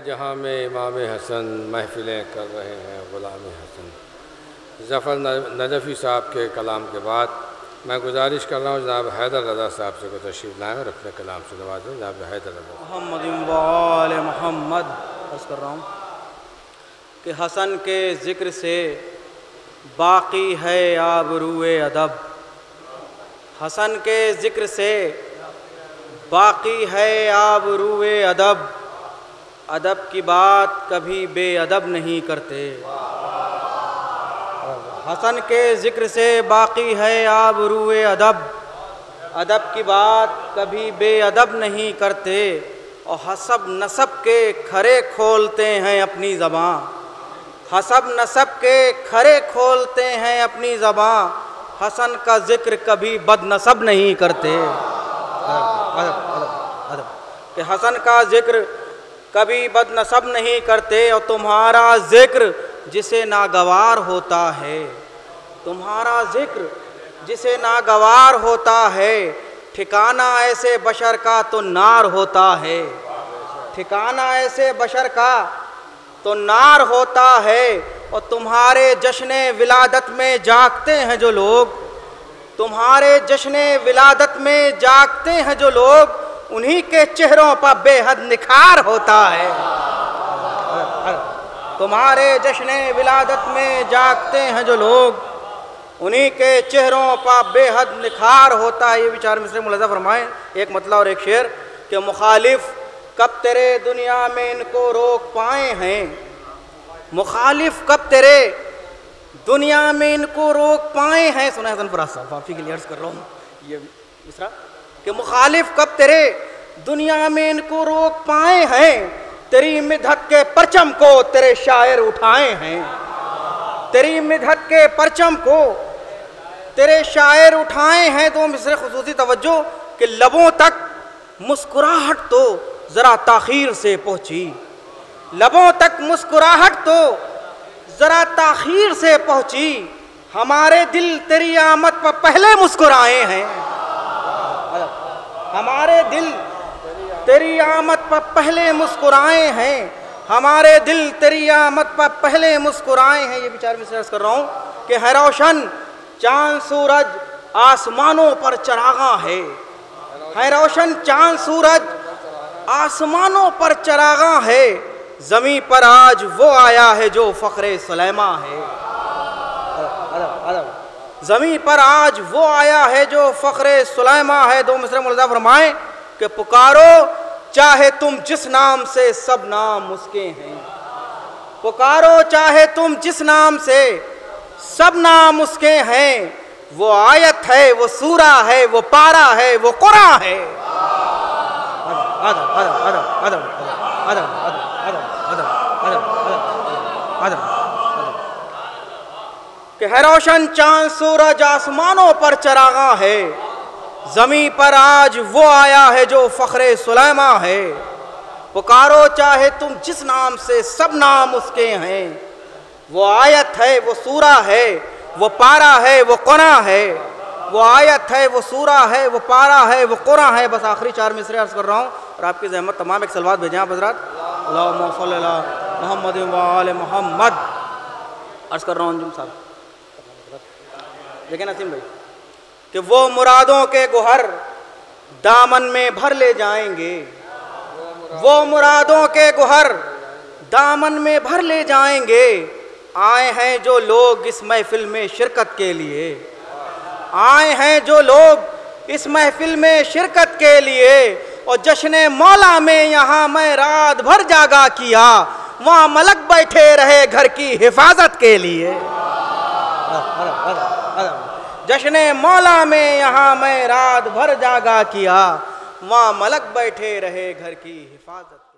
जहाँ में इमाम हसन महफिलें कर रहे हैं ग़ुलाम हसन। ज़फ़र नजफ़ी साहब के कलाम के बाद मैं गुजारिश कर रहा हूँ जनाब हैदर रज़ा साहब से को तशरीफ़ लाएँ और अपने कलाम से नवाजें। जनाब हैदर रज़ा मोहम्मद अर्ज़ कर रहा हूँ कि हसन के ज़िक्र से बाक़ी है आबरूए अदब। हसन के ज़िक्र से बाक़ी है आबरूए अदब। अदब की बात कभी बेअदब नहीं करते। हसन के ज़िक्र से बाक़ी है आबरूए अदब। अदब की बात कभी बेअदब नहीं करते। और हसब नसब के खरे खोलते हैं अपनी ज़बां। हसब नसब के खरे खोलते हैं अपनी ज़बां। हसन का ज़िक्र कभी बदनसब नहीं करते। अदब कि हसन का ज़िक्र कभी बदनसब नहीं करते। और तुम्हारा ज़िक्र जिसे नागवार होता है, तुम्हारा ज़िक्र जिसे नागवार होता है, ठिकाना ऐसे बशर का तो नार होता है। ठिकाना ऐसे बशर का तो नार होता है। और तुम्हारे जश्न विलादत में जागते हैं जो लोग, तुम्हारे जश्न विलादत में जागते हैं जो लोग, उन्हीं के चेहरों पर बेहद निखार होता है। तुम्हारे जश्न विलादत में जागते हैं जो लोग, उन्हीं के चेहरों पर बेहद निखार होता है। ये विचार मिसरे मुलाज़ा फरमाएं, एक मतलब और एक शेर कि मुखालिफ कब तेरे दुनिया में इनको रोक पाए हैं। मुखालिफ कब तेरे दुनिया में इनको रोक पाए हैं। सुना है हसन फराज साहब, आपकी के लिए अर्ज़ कर रहा हूँ ये दूसरा कि मुखालिफ कब तेरे दुनिया में इनको रोक पाए हैं। तेरी मिदहत के परचम को तेरे शायर उठाए हैं। तेरी मिदहत के परचम को तेरे शायर उठाए हैं। तो मिसरे खुसूसी तवज्जो कि लबों तक मुस्कुराहट तो ज़रा ताख़ीर से पहुँची। लबों तक मुस्कुराहट तो ज़रा ताख़ीर से पहुँची। हमारे दिल तेरी आमद पर पहले मुस्कुराए हैं। हमारे दिल तेरी आमद पर पहले मुस्कुराए हैं। हमारे दिल तेरी आमद पर पहले मुस्कुराए हैं। ये विचार में अर्ज़ कर रहा हूँ कि है रोशन चाँद सूरज आसमानों पर चरागा है रोशन चाँद सूरज आसमानों पर चरागा है। ज़मीं पर आज वो आया है जो फ़ख्रे सुलैमा है। ज़मीं पर आज वो आया है जो फ़ख्रे सुलैमा है। दो मिसरे मुलाज़ा फरमाएं कि पुकारो चाहे तुम जिस नाम से सब नाम उसके हैं। पुकारो चाहे तुम जिस नाम से सब नाम उसके हैं। वो आयत है, वो सूरा है, वो पारा है, वो कुरान है। कि है रोशन चांद सूरज आसमानों पर चरागा है। ज़मीं पर आज वो आया है जो फ़ख्रे सुलैमा है। पुकारो चाहे तुम जिस नाम से सब नाम उसके हैं। वो आयत है, वो सूरा है, वो पारा है, वो कुरान है। वो आयत है, वो सूरा है, वो पारा है, वो कुरान है। बस आखिरी चार मिसरे अर्ज़ कर रहा हूँ और आपकी ज़हमत तमाम एक सलवात भेजें आप हज़रात। अल्लाहुम्मा सल्ली अला मुहम्मद व आले मुहम्मद। अर्ज़ कर रहा हूँ अंजुम साहब, देखें नसीम भाई, कि वो मुरादों के गुहर दामन में भर ले जाएंगे। वो मुरादों के गुहर दामन में भर ले जाएंगे। आए हैं जो लोग इस महफिल में शिरकत के लिए। आए हैं जो लोग इस महफिल में शिरकत के लिए। और जश्न मौला में यहाँ मैं रात भर जागा किया। वहाँ मलक बैठे रहे घर की हिफाजत के लिए। जश्न मौला में यहाँ मैं रात भर जागा किया। वहाँ मलक बैठे रहे घर की हिफाजत।